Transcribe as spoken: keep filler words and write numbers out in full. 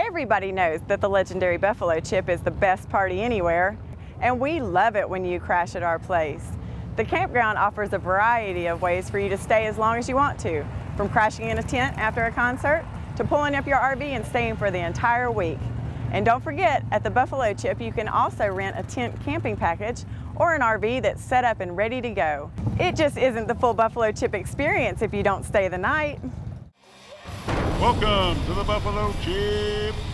Everybody knows that the legendary Buffalo Chip is the best party anywhere, and we love it when you crash at our place. The Campground offers a variety of ways for you to stay as long as you want to, from crashing in a tent after a concert to pulling up your R V and staying for the entire week. And don't forget, at the Buffalo Chip, you can also rent a tent camping package or an R V that's set up and ready to go. It just isn't the full Buffalo Chip experience if you don't stay the night. Welcome to the Buffalo Chip